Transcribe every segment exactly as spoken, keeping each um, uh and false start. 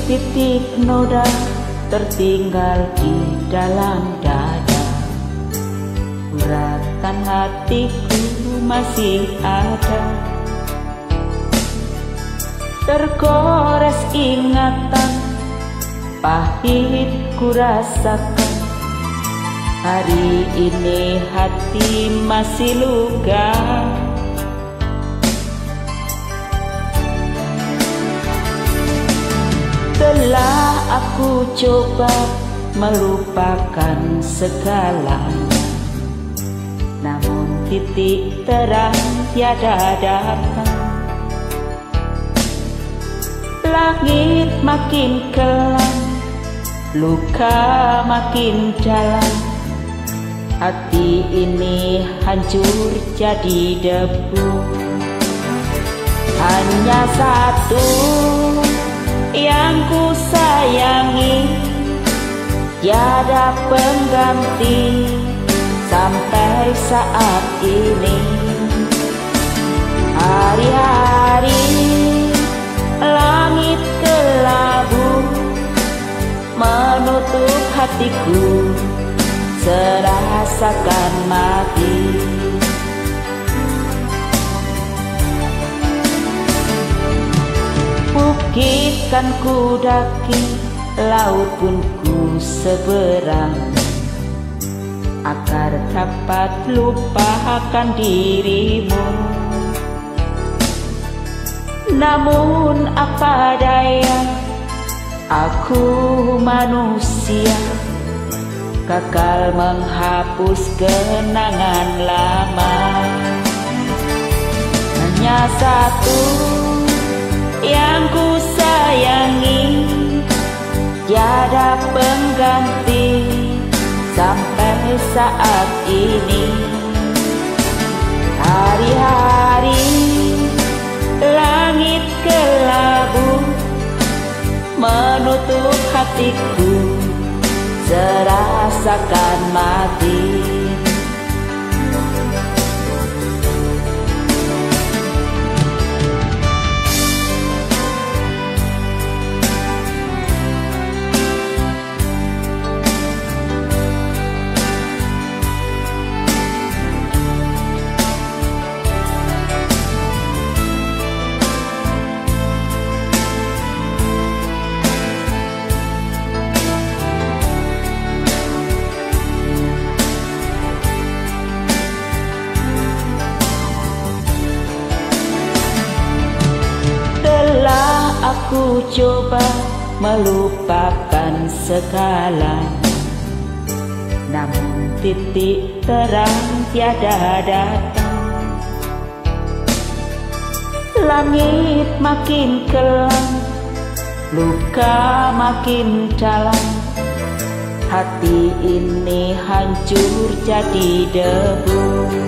titik noda tertinggal di dalam dada. Uratan hatiku masih ada, tergores ingatan, pahit ku rasakan. Hari ini hati masih luka. Telah aku coba melupakan segalanya, namun titik terang tiada datang. Langit makin kelam, luka makin dalam. Hati ini hancur jadi debu. Hanya satu yang ku sayangi, tiada pengganti sampai saat ini. Hari-hari langit kelabu menutup hatiku, serasakan mati. Bukit kan ku daki, laut pun ku seberang, agar dapat lupakan dirimu. Namun apa daya, aku manusia, gagal menghapus kenangan lama. Hanya satu yang ku sayangi, tiada pengganti sampai saat ini. Hari-hari langit kelabu menutup hatiku, serasakan mati. Aku coba melupakan segalanya, namun titik terang tiada datang. Langit makin kelam, luka makin dalam. Hati ini hancur jadi debu.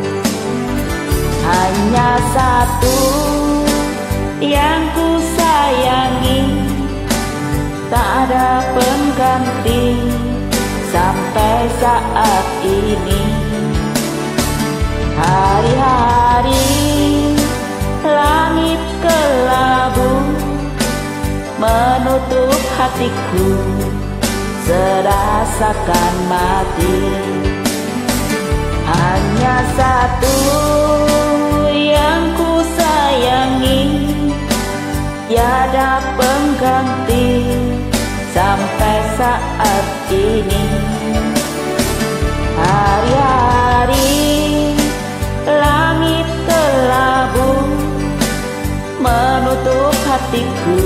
Hanya satu yang ku sayangi, tak ada pengganti sampai saat ini. Hari-hari langit kelabu menutup hatiku, serasakan mati. Hanya satu yang ku sayangi, tiada pengganti sampai saat ini. Hari-hari langit kelabu menutup hatiku,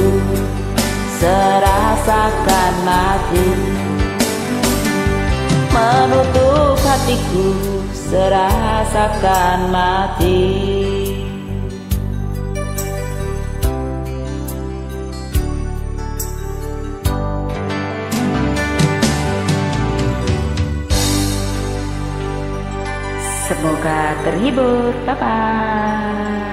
serasakan mati. Menutup hatiku, serasakan mati. Semoga terhibur. Bye-bye.